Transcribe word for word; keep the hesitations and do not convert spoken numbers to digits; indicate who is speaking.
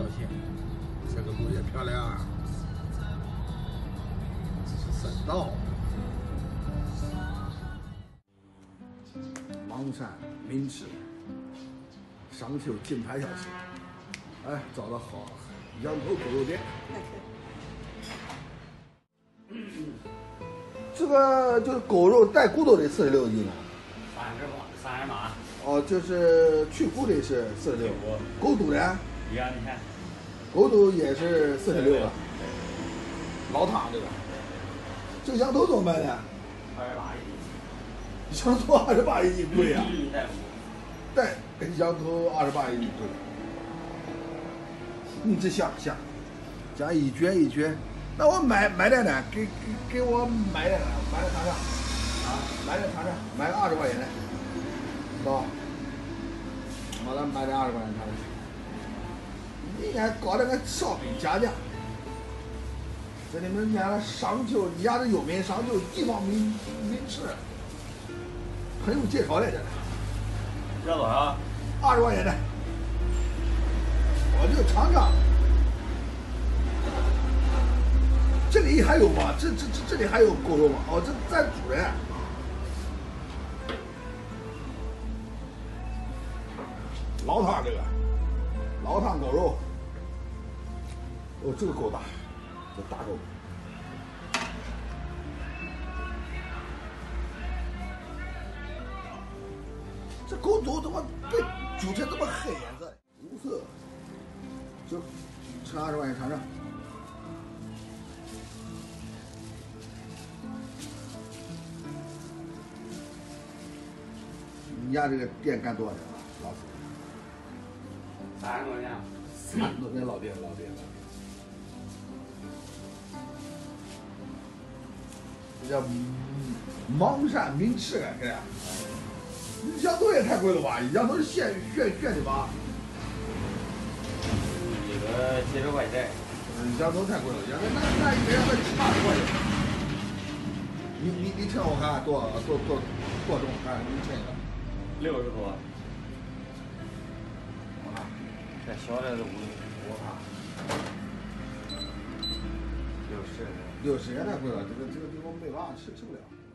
Speaker 1: 条线，这个路也漂亮，这是省道。芒山名吃，商丘金牌小吃，哎，找到好羊头狗肉店。这个就是狗肉带骨头的四十六斤呢。
Speaker 2: 三十八，三十八。
Speaker 1: 哦，就是去骨的是四十六，狗肚的？
Speaker 2: 一样，你看，
Speaker 1: 狗肚也是四十六啊。老汤这个，这个羊头怎么卖的？
Speaker 2: 二十八一
Speaker 1: 斤。羊头二十八一斤贵啊！
Speaker 2: 带
Speaker 1: 带羊头二十八一斤贵。你这香香，这样一撅一撅，那我买买点呢？给给给我买点呢？买点尝尝。啊，买点尝尝，买个二十块钱的，是吧？我来买点二十块钱尝尝。你应该搞点个烧饼夹夹。这里面家的商丘，你家的有名商丘地方名名吃，很有介绍的这个。
Speaker 2: 要多少？
Speaker 1: 二十块钱的，我就尝尝。这里还有吗？这这这这里还有狗肉吗？哦，这在煮的。老汤这个，老汤狗肉。哦，这个够大，这大狗。这狗肚怎么被煮成这么黑颜色？无色，就吃二十块钱尝尝。你家这个店干多少年了，老师？
Speaker 2: 三十多年。
Speaker 1: 三十多年老店，老店了。这叫芒山名吃啊，这样。羊头也太贵了吧？羊头是现炫炫的吧？
Speaker 2: 这个几十块钱。
Speaker 1: 嗯，羊头太贵了，羊头那那一个羊头七八十块钱。你你你称我看多多多多重？看你称一个。
Speaker 2: 六十多。
Speaker 1: 我看。
Speaker 2: 这小的是五十。
Speaker 1: 我看。
Speaker 2: 六十。
Speaker 1: 六十也太贵了，这个这个这个我没办法吃吃不了。